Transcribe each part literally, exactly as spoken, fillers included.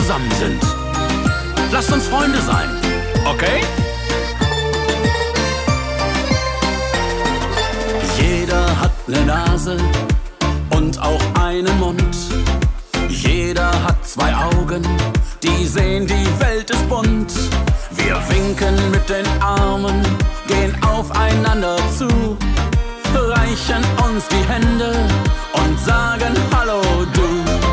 zusammen sind. Lasst uns Freunde sein, okay? Jeder hat ne Nase und auch einen Mund. Jeder hat zwei Augen, die sehen, die Welt ist bunt. Wir winken mit den Armen, gehen aufeinander zu, reichen uns die Hände und sagen Hallo du.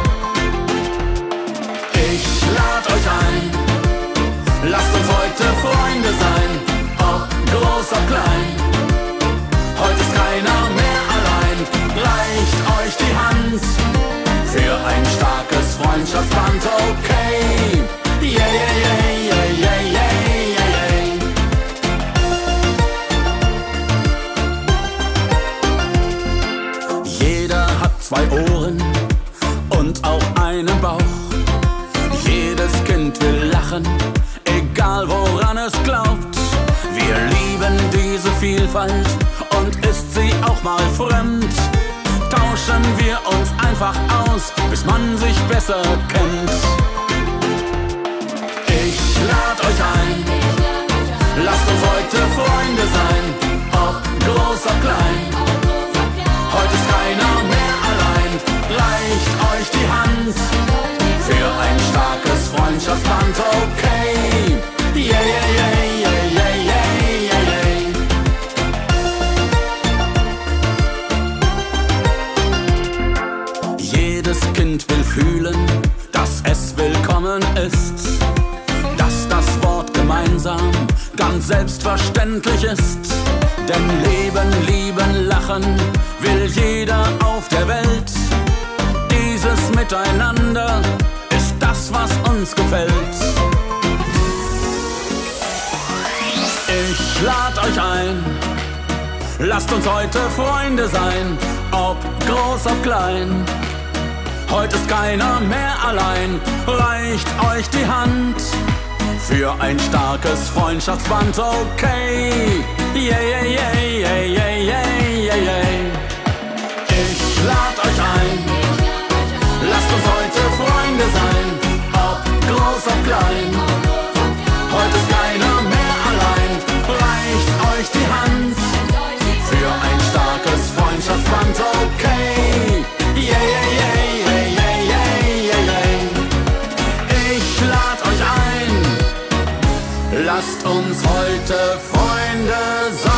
Ich lad euch ein, lasst uns heute Freunde sein, ob groß, ob klein. Heute ist keiner mehr allein, reicht euch die Hand für ein starkes Freundschaftsband, okay? Yeah, yeah, yeah, yeah, yeah, yeah, yeah. Jeder hat zwei Ohren und auch einen Bauch. Jedes Kind will lachen, egal woran es glaubt. Wir lieben diese Vielfalt und ist sie auch mal fremd, tauschen wir uns einfach aus, bis man sich besser kennt. Ich lad euch ein, lasst uns heute Freunde sein, ob groß, ob klein. Heute ist keiner mehr allein, reicht euch die Hand für ein starkes Freundschaftsband, okay? Yeah, yeah, yeah, yeah, yeah, yeah, yeah. Jedes Kind will fühlen, dass es willkommen ist, dass das Wort gemeinsam ganz selbstverständlich ist. Denn leben, lieben, lachen will jeder auf der Welt. Dieses Miteinander ist das, was uns gefällt. Ich lad euch ein, lasst uns heute Freunde sein, ob groß, ob klein. Heute ist keiner mehr allein, reicht euch die Hand für ein starkes Freundschaftsband, okay? Yeah, yeah, yeah, yeah, yeah, yeah, yeah, yeah. Ich lad euch ein, lasst uns heute Freunde sein, ob groß, ob klein. Heute ist keiner mehr allein, reicht euch die Hand für ein starkes Freundschaftsband, okay? Yeah, yeah, yeah, yeah, yeah, yeah, yeah, yeah. Ich lad euch ein, lasst uns heute Freunde sein.